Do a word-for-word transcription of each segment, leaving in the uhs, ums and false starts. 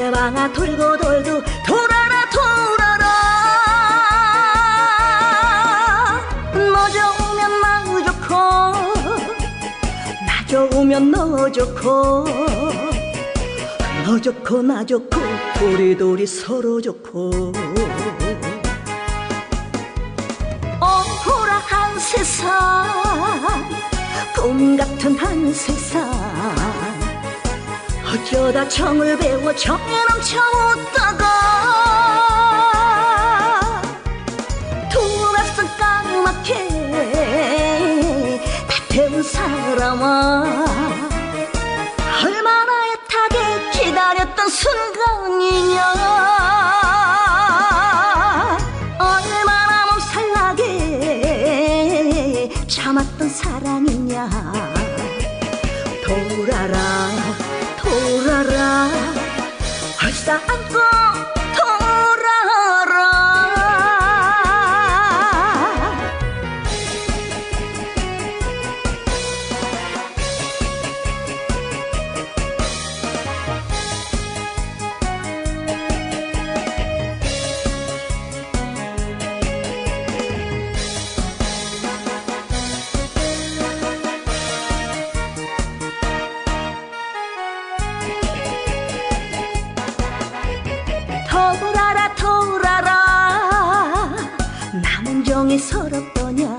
몰래방아 돌고 돌고 돌아라 돌아라. 너 좋으면 나 좋고 나 좋으면 너 좋고 너 좋고 나 좋고 도리도리 서로 좋고. 오호라한 세상 꿈같은 한 세상 어쩌다 정을 배워 정에 넘쳐 웃다가 돌아서 까맣게 다 태운 사람아 얼마나 애타게 기다렸던 순간이냐. 얼마나 몸살나게 참았던 사랑이냐. 돌아라 돌아라 얼싸 안고 돌아라. 돌아라 돌아라 남은 종이 서럽더냐.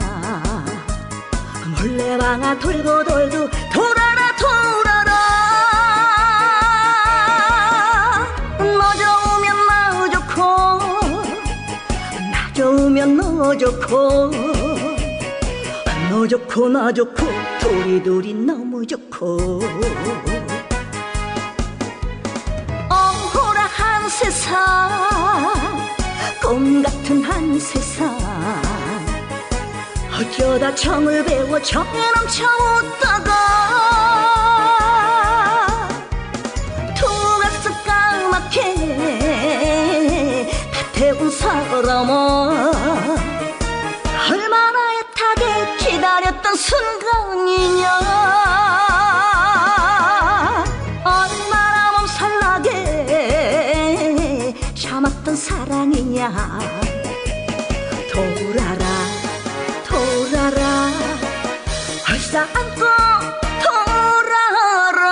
몰래방아 돌고 돌고 돌아라 돌아라. 너 좋으면 나 좋고 나 좋으면 너 좋고 너 좋고 나 좋고 도리도리 너무 좋고. 오호라한 세상 꿈같은 한 세상 어쩌다 정을 배워 정에 넘쳐 웃다가 돌아서 까맣게 다 태운 사람아 얼마나 애타게 기다렸던 순간이냐. 얼마나 몸살나게 참았던 사랑이냐. 돌아라 돌아라 얼싸 안고 돌아라.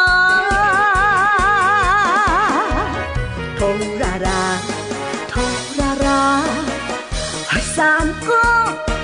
돌아라 돌아라 얼싸 안고